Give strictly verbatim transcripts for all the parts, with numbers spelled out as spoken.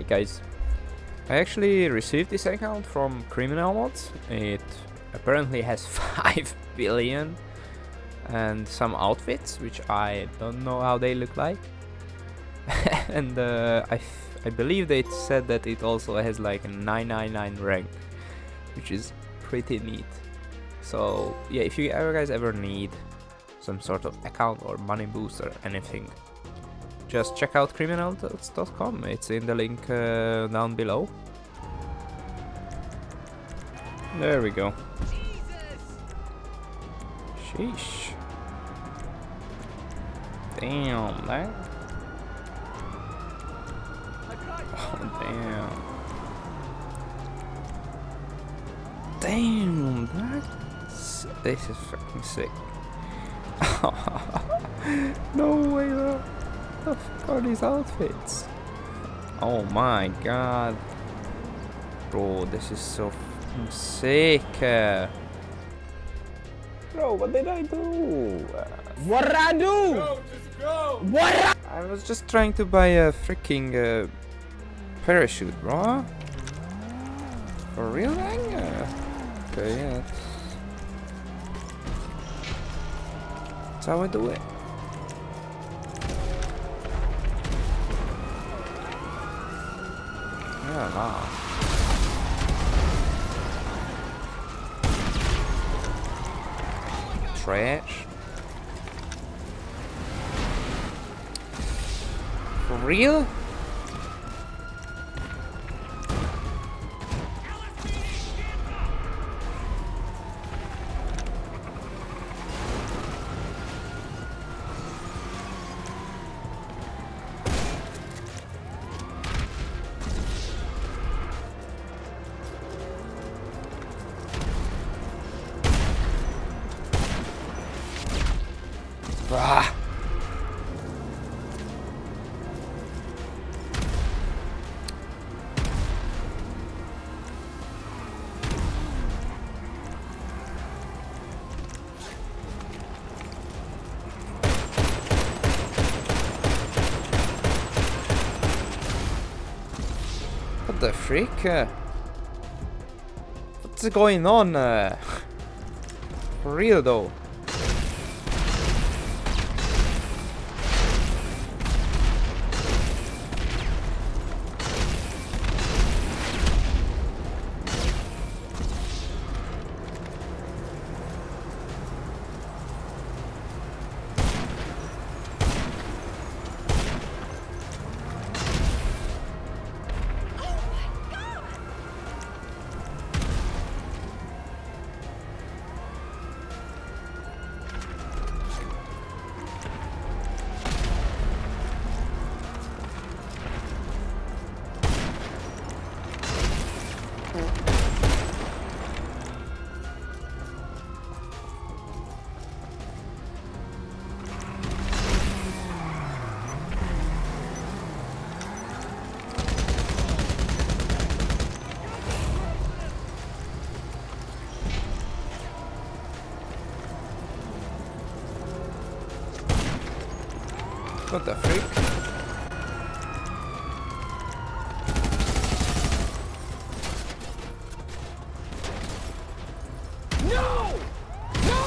guys, I actually received this account from Criminal Mods. It apparently has five billion and some outfits, which I don't know how they look like. And uh, I, f I believe they said that it also has like a nine ninety-nine rank, which is pretty neat. So yeah, if you ever guys ever need some sort of account or money boost or anything, just check out criminal dot com. It's in the link uh, down below. There we go. Sheesh. Damn, that. Oh, damn. Damn, that's. This is fucking sick. No way, bro. What the fuck are these outfits? Oh my god. Bro, this is so fucking sick. Uh, bro, what did I do? Uh, What did I do? Go, just go. What did I I was just trying to buy a freaking uh, parachute, bro. For real, man? Uh, okay, yeah. That's, that's how I do it. Yeah, nah. Trash. For real? Ah. What the freak? Uh, what's going on? Uh, for real though. What the freak? No! No!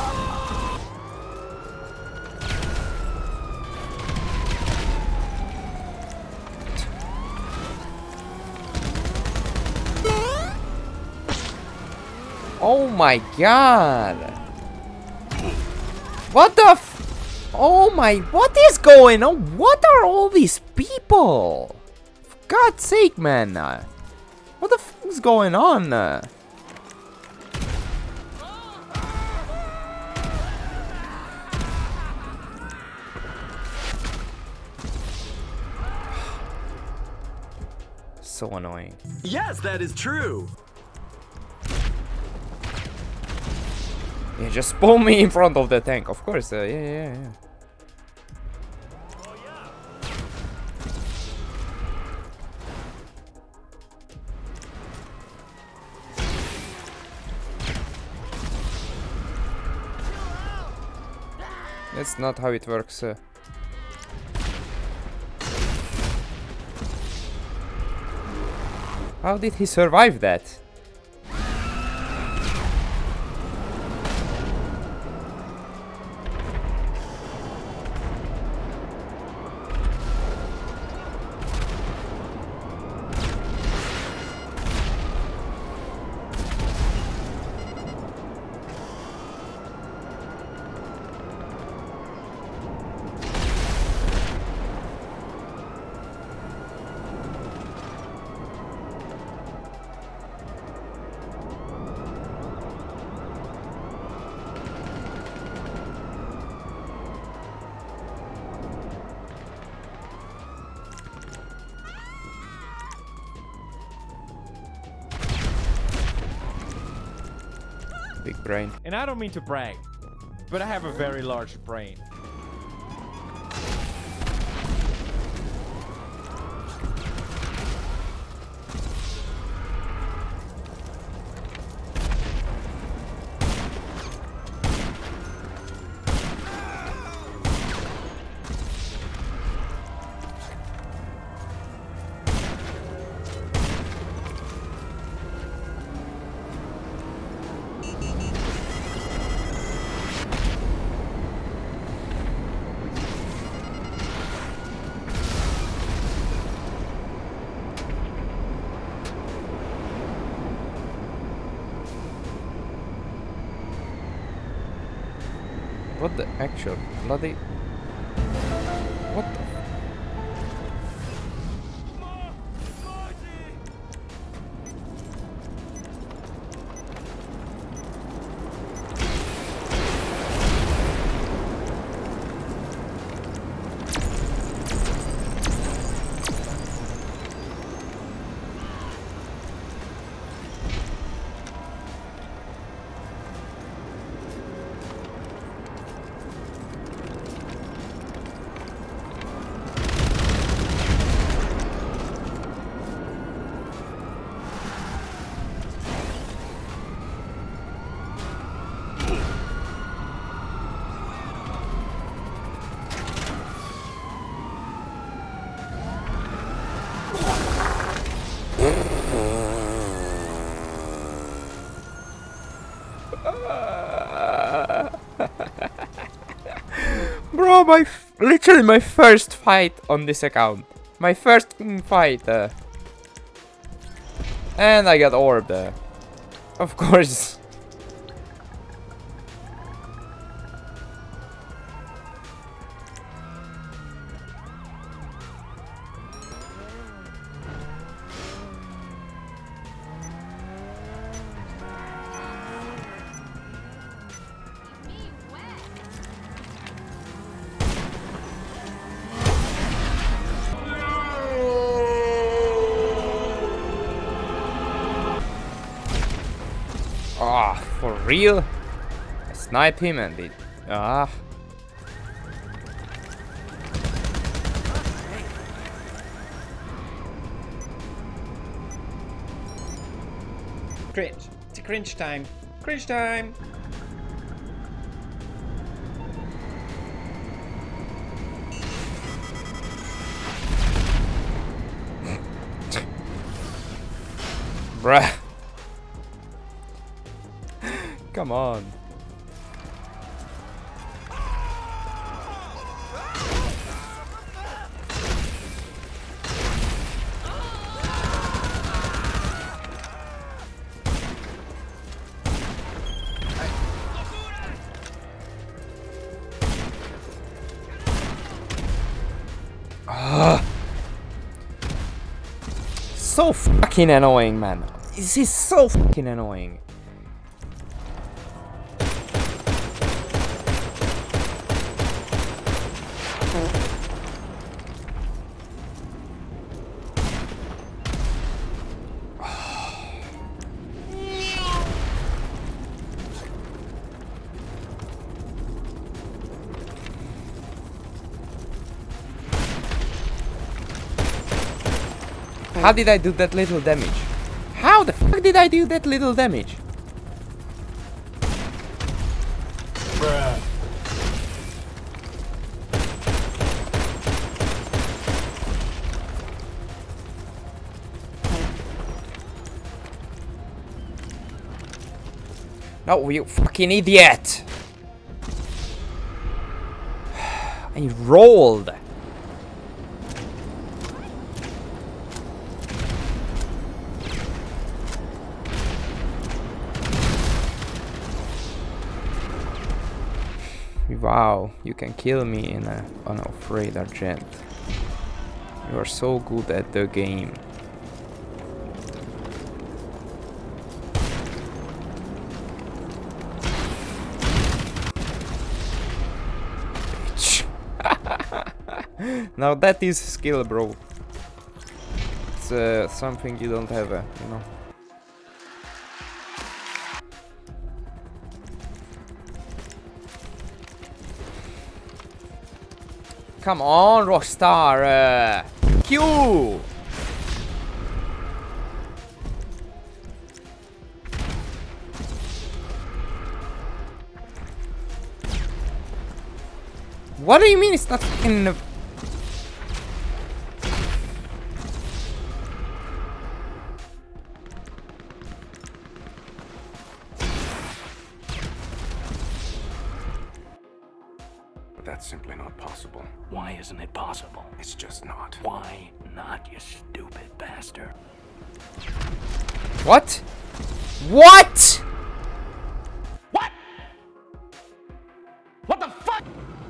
Oh my god! What the f- Oh my, what is going on? What are all these people? For God's sake, man. Uh, what the f is going on? Uh, so annoying. Yes, that is true. Yeah, just spawn me in front of the tank. Of course, uh, yeah, yeah, yeah. That's not how it works. Uh. How did he survive that? Big brain. And I don't mean to brag, but I have a very large brain. What the actual bloody... What the... Bro, my f literally my first fight on this account. My first fight. Uh, and I got orbed. Uh, of course. Ah, for real? I sniped him and it... Ah. Cringe. It's a cringe time. Cringe time! Bruh. Come on. Ah. So fucking annoying, man. This is so fucking annoying. How did I do that little damage? How the fuck did I do that little damage? Bruh. No, you fucking idiot! I rolled! Wow, you can kill me in a unafraid Argent. You are so good at the game. Bitch. Now that is skill, bro. It's uh, something you don't have, uh, you know. Come on, Rockstar! Uh, Q! What do you mean it's not in? That's simply not possible. Why isn't it possible? It's just not. Why not, you stupid bastard? What? What? What? What the fuck?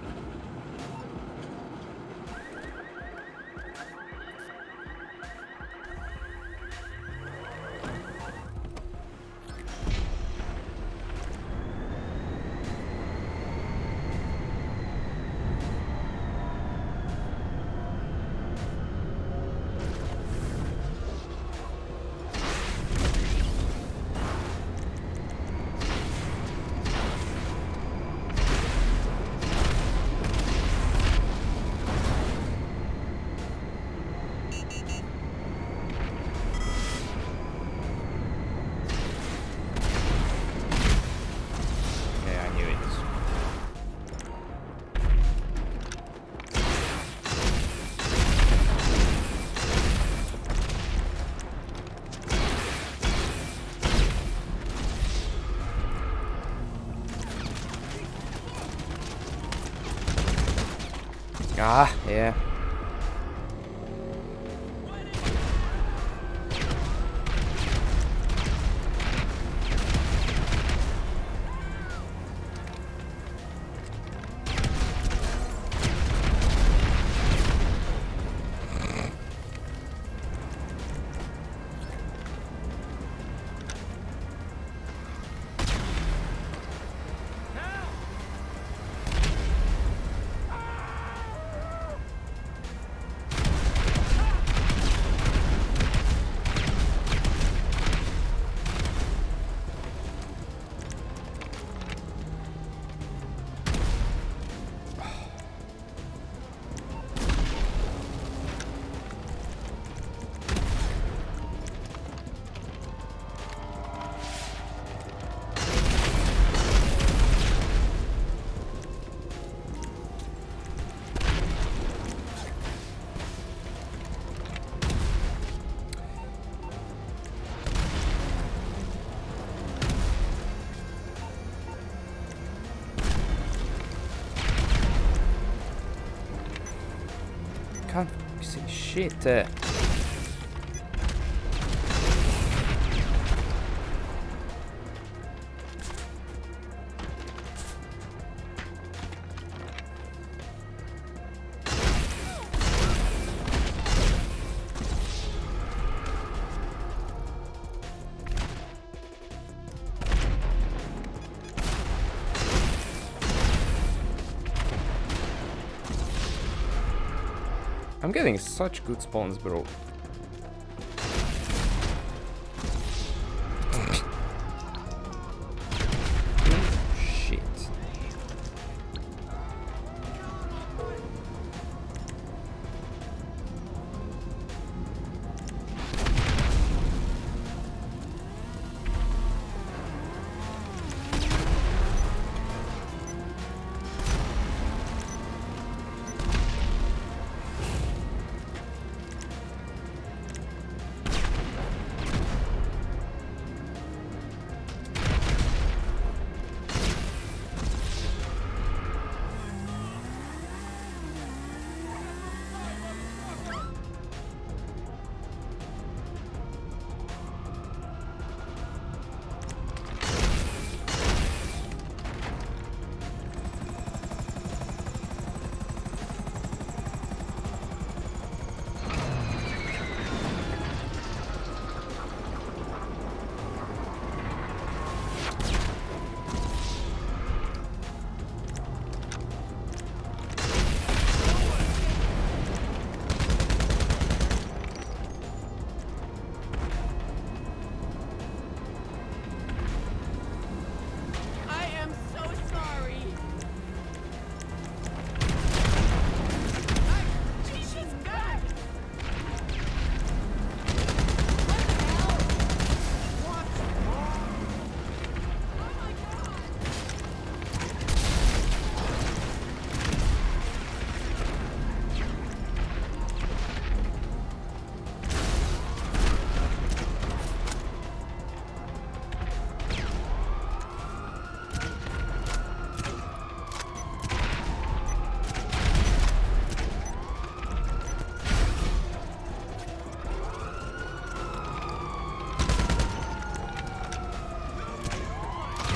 Ah, yeah. Can't see shit. Uh. I'm getting such good spawns, bro. Shit.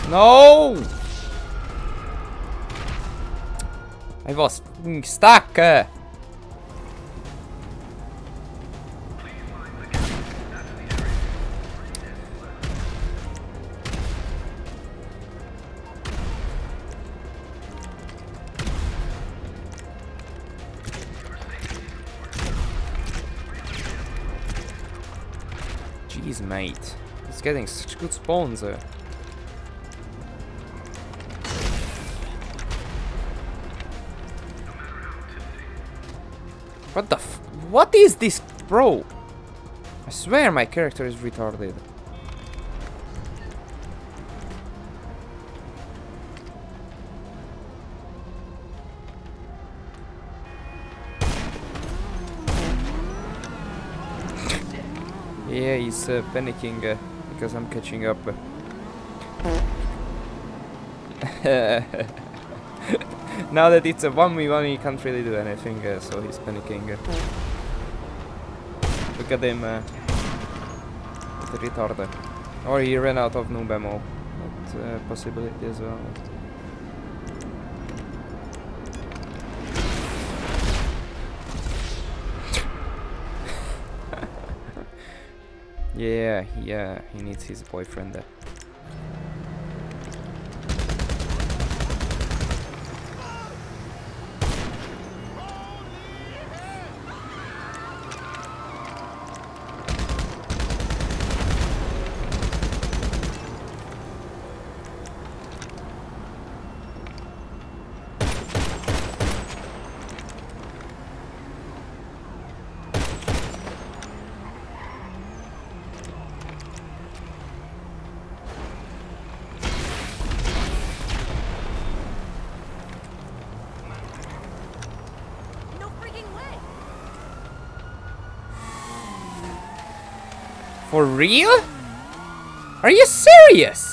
No! I was mm, stuck! Uh. Jeez, mate. He's getting such good spawns. Uh. What the f- What is this, bro? I swear my character is retarded. Yeah, he's uh, panicking uh, because I'm catching up. Now that it's a one v one, he can't really do anything, uh, so he's panicking. Uh. Look at him, uh, the retard. Or he ran out of noob ammo. That uh, possibility as well. Yeah, yeah, he needs his boyfriend. Uh. For real? Are you serious?